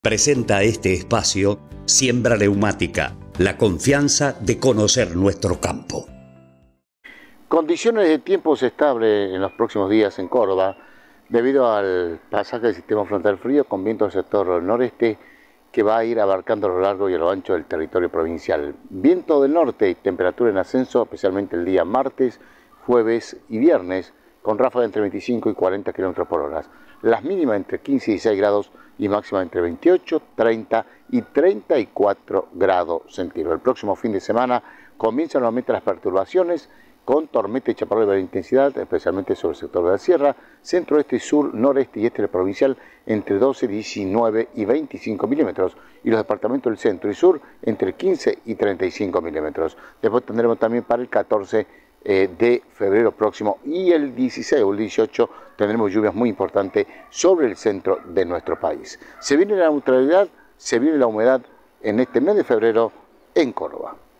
Presenta este espacio Siembra Neumática, la confianza de conocer nuestro campo. Condiciones de tiempos estables en los próximos días en Córdoba, debido al pasaje del sistema frontal frío con viento del sector noreste que va a ir abarcando a lo largo y a lo ancho del territorio provincial. Viento del norte y temperatura en ascenso, especialmente el día martes, jueves y viernes, con ráfagas entre 25 y 40 km por hora. Las mínimas entre 15 y 16 grados y máxima entre 28, 30 y 34 grados centígrados. El próximo fin de semana comienzan nuevamente las perturbaciones con tormenta y chaparral de intensidad, especialmente sobre el sector de la sierra, centro, oeste, sur, noreste y este provincial entre 12, 19 y 25 milímetros, y los departamentos del centro y sur entre 15 y 35 milímetros. Después tendremos también para el 14 de febrero próximo y el 16 o el 18 tendremos lluvias muy importantes sobre el centro de nuestro país. Se viene la neutralidad, se viene la humedad en este mes de febrero en Córdoba.